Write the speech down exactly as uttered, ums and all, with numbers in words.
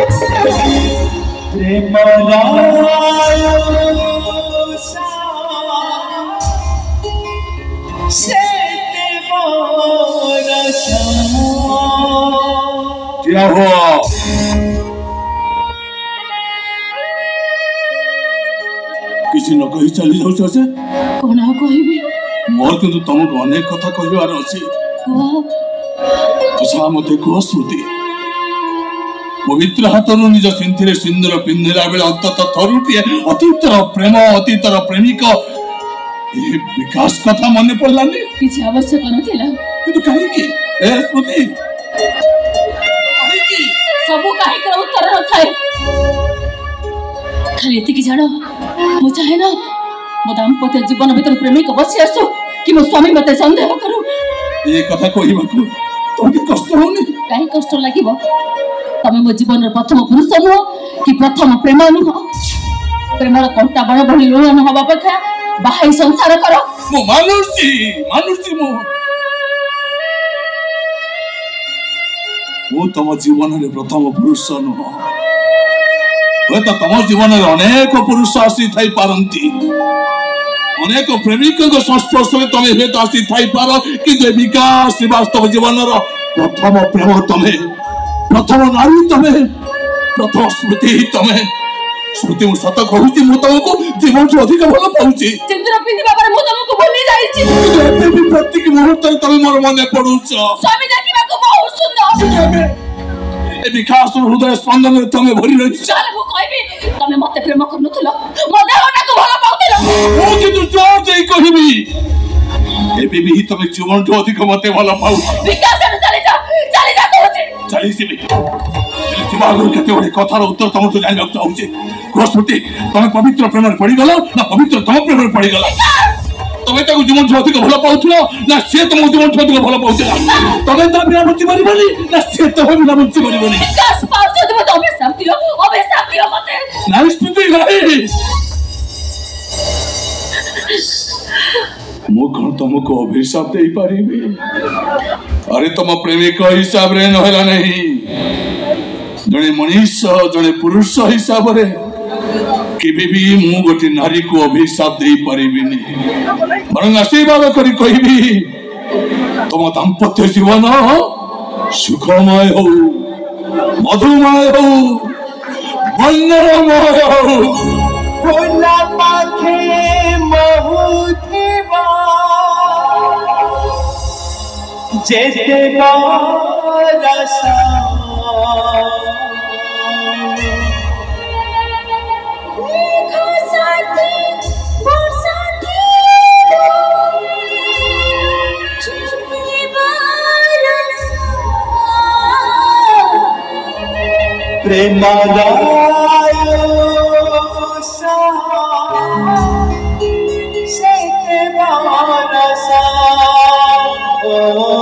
क्या हुआ? किसी न कही चली जाऊ से कौन कहबी मोर किंतु तुमको अनेक कथा कहबार अछि तुसा मते को स्मृति पवित्र हाथरू निज सिंथिरे सिंदूर पिंधिला बेले अंतत थरुटिए अतीतर प्रेम अतीतर प्रेमिक ए विकास कथा मन पड़लानी किसी आवश्यक नथिला किंतु काहे की ए स्मृति काहे की सबु काहे कर उत्तर न थाए खाली एति की जानो मु चाहे ना मो दाम्पत्य जीवन भीतर प्रेमिक बसी आसु कि मो स्वामी मते संदेह करू ए कथा कहबाकू तुमके कष्ट होनी काहे कष्ट लागिबो तमे मो जीवन प्रथम पुरुष नुह कि प्रथम प्रेम नुह प्रेमर कंटा बड़ बड़ी लोह न हवा अपेक्षा बाहाई संसार करो मो मानुषी मानुषी मो वो तम जीवन रे प्रथम पुरुष नुह वे तो तम जीवन रे अनेक पुरुष आसी थाई पारंती अनेक प्रेमिक संस्पर्श में तमे हेत आसी थाई पारो कि विकास वास्तव जीवन रो प्रथम प्रेम तमे प्रथम नारी तमे प्रथम स्मृति तमे स्मृति मु सत कहूची मु तुमको जीवन से अधिक भल पाउची चंद्र पिंदी बाबा मु तुमको भूली जाईची एते भी प्रत्येक मुहूर्त तमे मोर मने पडुछ स्वामी देखिबा को बहुत सुंदर ए विकास हृदय स्पंदन में तमे भरी रही चल मु कहबी तमे मते प्रेम करनुथलो मो देहटा को भल पाउतलो मु कि तू जोर दे कहबी एबे भी तमे जीवन से अधिक मते भल पाउ विकास न चली जा चली जा कहूची चली सिबी दिमाग केते बड़े कथार उत्तर तुम तो जान चाहूचे स्मृति तमे पवित्र प्रेम में पड़ी गलो ना पवित्र तम प्रेम में पड़ी गलो तमे ताको जीवन से अधिक भल पाउथलो ना से तुम जीवन से अधिक भल पाउथला तमे ता बिना बच्ची मरी बोली ना से तो बिना बच्ची मरी बोली विकास पाउछ तुम तो अभिशाप दियो अभिशाप दियो मते ना स्मृति नहीं मु कौन तुमको अभिशाप दे पारिबी अरे तुम प्रेमिक हिसाब रे नहला नहीं जड़े मनीष जड़े पुरुष हिसाब रे केबे भी मु गोटे नारी को अभिशाप दे पारिबिनी बरं आशीर्वाद करी कहबी तुम दाम्पत्य जीवन सुखमय हो मधुमय हो वंदनमय हो भोला पाखे महुथिबा जेते रसा प्रेमारायो सा से रसा ओ